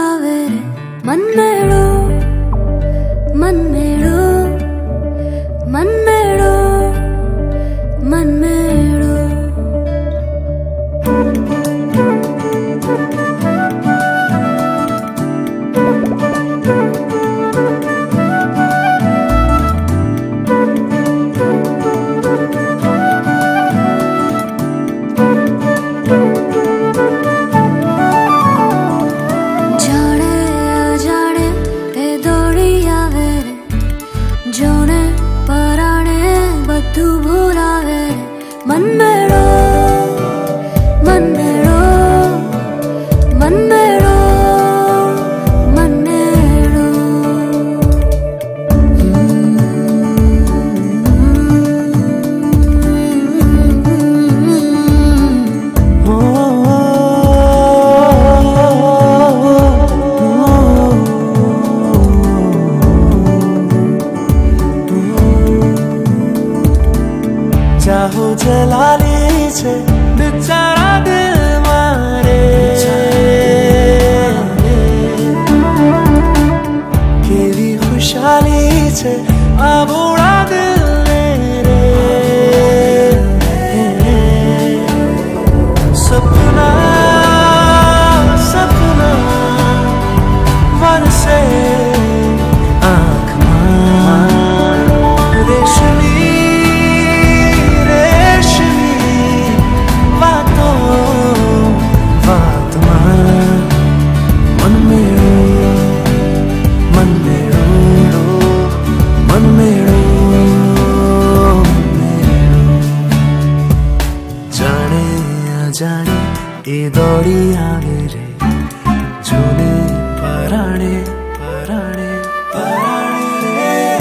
ಆವೆ ಮನ್ಮೇಳೋ ಮನ್ಮೇಳೋ ಮನ್ಮೇಳೋ ಮನ್ಮೇಳೋ जोने पराणे बद्धु भूलावे मन्मेळो मन्मेळो मन्मेळो मन्मेळो चाहो जला ली छे बेचारा दिल मारे केवी खुशाली छे आ बोड़ा दिल रे सपना सपना वरसे आँख में रेशमी जाने ए दौड़ी आवे रे जोने पराणे पराणे पराणे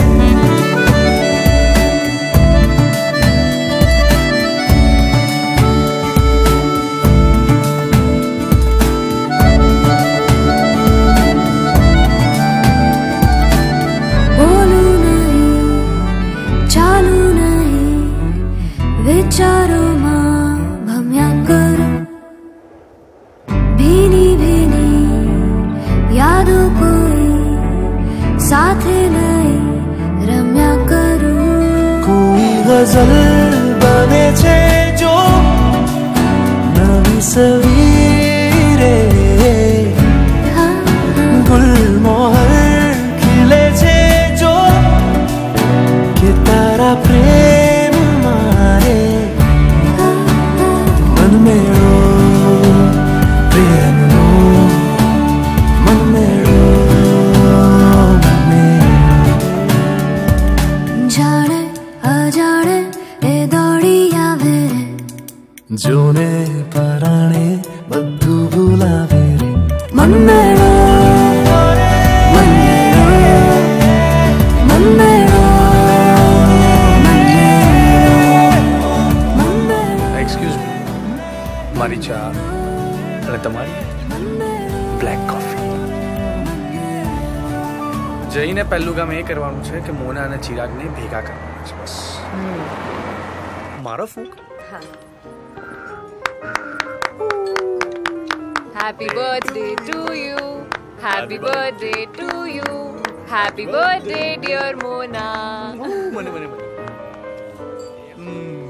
बोलू नहीं चालू नहीं विचारों मां भम्या करो भीनी भीनी यादों कोई साथ नहीं रम्या करूं कोई गजल बने छे जो नवी सवीरे गुलमोहर खिले छे जो के तारा प्रेम मारे मन्मेळो प्रेमनो मन्मेळो जाने अजाने ए दौड़ी आवे रे जोने पराणे बद्धु भूलावे रे मन्मेळो मन्मेळो मन्मेळो एक्सक्यूज मी मारी चा અને તમારી બ્લેક કોફી જઈને પહેલું કામ એ કરવાનું છે કે મોના અને ચિરાગને ભેગા કરવાના છે બસ મારો ફૂક Happy birthday to you. Happy birthday to you. Happy birthday dear Mona. મને મને મને